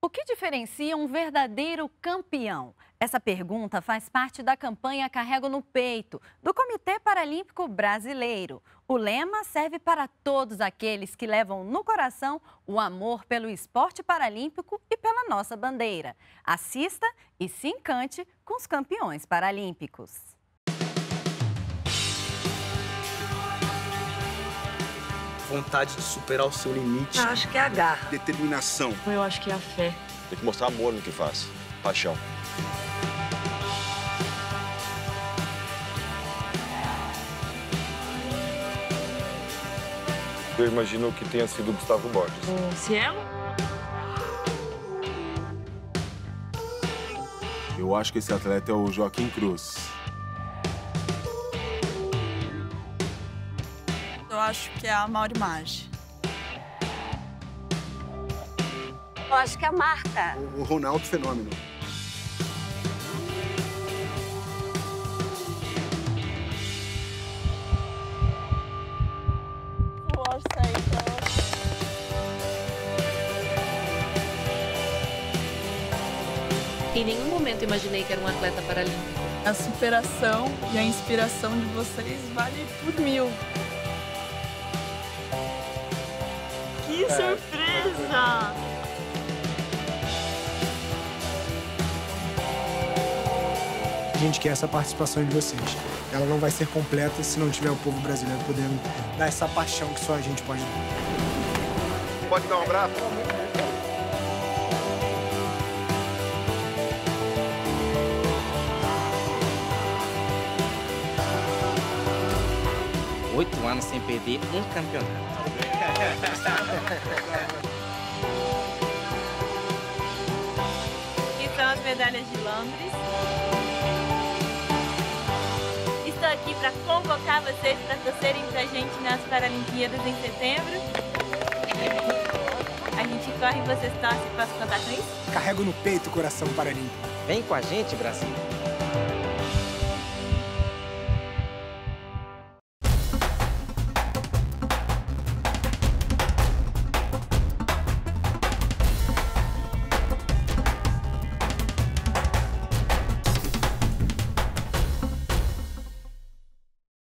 que diferencia um verdadeiro campeão? Essa pergunta faz parte da campanha Carrego no Peito, do Comitê Paralímpico Brasileiro. O lema serve para todos aqueles que levam no coração o amor pelo esporte paralímpico e pela nossa bandeira. Assista e se encante com os campeões paralímpicos. Vontade de superar o seu limite. Eu acho que é a garra. Determinação. Eu acho que é a fé. Tem que mostrar amor no que faz. Paixão. Eu imagino que tenha sido o Gustavo Borges. O Cielo? Eu acho que esse atleta é o Joaquim Cruz. Eu acho que é a Mauri Maggi. Eu acho que é a Marta. O Ronaldo Fenômeno. Em nenhum momento imaginei que era um atleta paralímpico. A superação e a inspiração de vocês vale por 1000. Que surpresa! A gente quer essa participação de vocês. Ela não vai ser completa se não tiver o povo brasileiro podendo dar essa paixão que só a gente pode dar. Pode dar um abraço? 8 anos sem perder um campeonato. Aqui são as medalhas de Londres. Estou aqui para convocar vocês para torcerem pra gente nas Paralimpíadas em setembro. A gente corre e vocês torcem. Posso contar com isso? Carrego no peito o coração paralímpico. Vem com a gente, Brasil.